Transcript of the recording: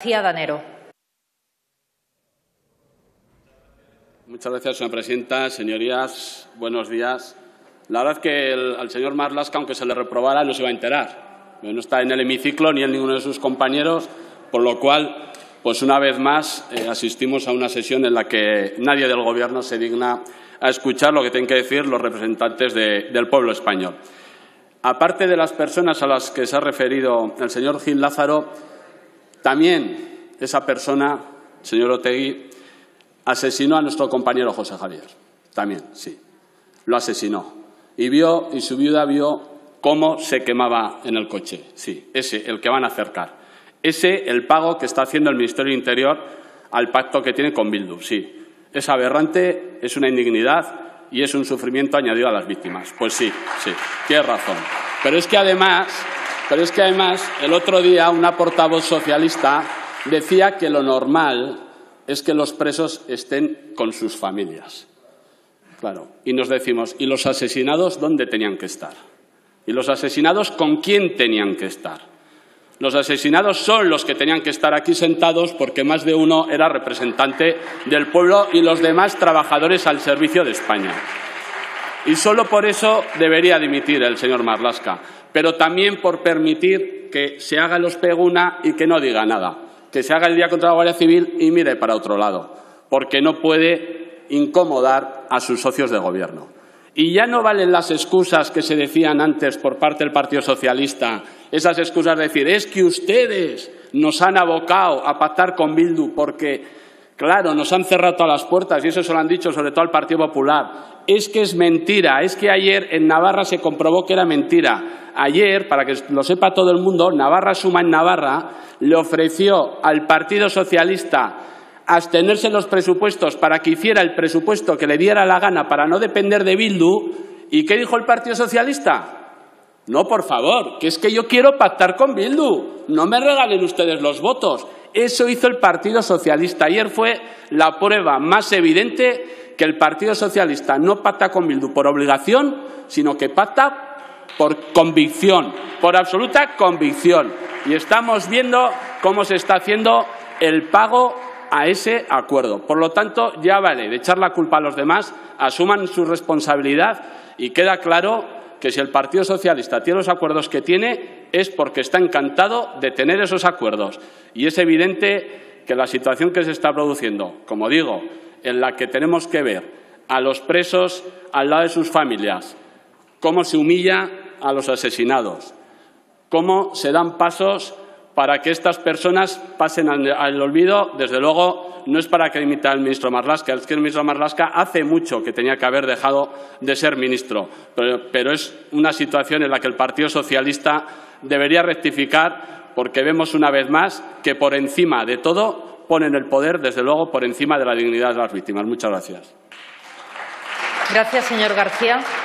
Danero. Muchas gracias, señora presidenta. Señorías, buenos días. La verdad es que al señor Marlaska, aunque se le reprobara, no se iba a enterar. No está en el hemiciclo ni en ninguno de sus compañeros, por lo cual, pues una vez más, asistimos a una sesión en la que nadie del Gobierno se digna a escuchar lo que tienen que decir los representantes del pueblo español. Aparte de las personas a las que se ha referido el señor Gil Lázaro, también esa persona, señor Otegi, asesinó a nuestro compañero José Javier. También, sí, lo asesinó. Y su viuda vio cómo se quemaba en el coche. Sí, ese, el que van a acercar. Ese, el pago que está haciendo el Ministerio del Interior al pacto que tiene con Bildu. Sí, es aberrante, es una indignidad y es un sufrimiento añadido a las víctimas. Pues sí, tiene razón. Pero es que además, el otro día una portavoz socialista decía que lo normal es que los presos estén con sus familias. Claro, y nos decimos, ¿y los asesinados dónde tenían que estar? ¿Y los asesinados con quién tenían que estar? Los asesinados son los que tenían que estar aquí sentados porque más de uno era representante del pueblo y los demás trabajadores al servicio de España. Y solo por eso debería dimitir el señor Marlaska, pero también por permitir que se haga el Ospeguna y que no diga nada, que se haga el Día contra la Guardia Civil y mire para otro lado, porque no puede incomodar a sus socios de gobierno. Y ya no valen las excusas que se decían antes por parte del Partido Socialista, esas excusas de decir, es que ustedes nos han abocado a pactar con Bildu porque, claro, nos han cerrado todas las puertas, y eso se lo han dicho sobre todo al Partido Popular. Es que es mentira, es que ayer en Navarra se comprobó que era mentira. Ayer, para que lo sepa todo el mundo, Navarra Suma en Navarra le ofreció al Partido Socialista abstenerse en los presupuestos para que hiciera el presupuesto que le diera la gana para no depender de Bildu. ¿Y qué dijo el Partido Socialista? No, por favor, que es que yo quiero pactar con Bildu. No me regalen ustedes los votos. Eso hizo el Partido Socialista. Ayer fue la prueba más evidente que el Partido Socialista no pacta con Bildu por obligación, sino que pacta por convicción, por absoluta convicción. Y estamos viendo cómo se está haciendo el pago a ese acuerdo. Por lo tanto, ya vale de echar la culpa a los demás, asuman su responsabilidad y queda claro que si el Partido Socialista tiene los acuerdos que tiene es porque está encantado de tener esos acuerdos. Y es evidente que la situación que se está produciendo, como digo, en la que tenemos que ver a los presos al lado de sus familias, cómo se humilla a los asesinados, cómo se dan pasos para que estas personas pasen al olvido, desde luego no es para que dimita al ministro Marlaska, es que el ministro Marlaska hace mucho que tenía que haber dejado de ser ministro, pero es una situación en la que el Partido Socialista debería rectificar porque vemos una vez más que por encima de todo ponen el poder, desde luego, por encima de la dignidad de las víctimas. Muchas gracias. Gracias, señor García.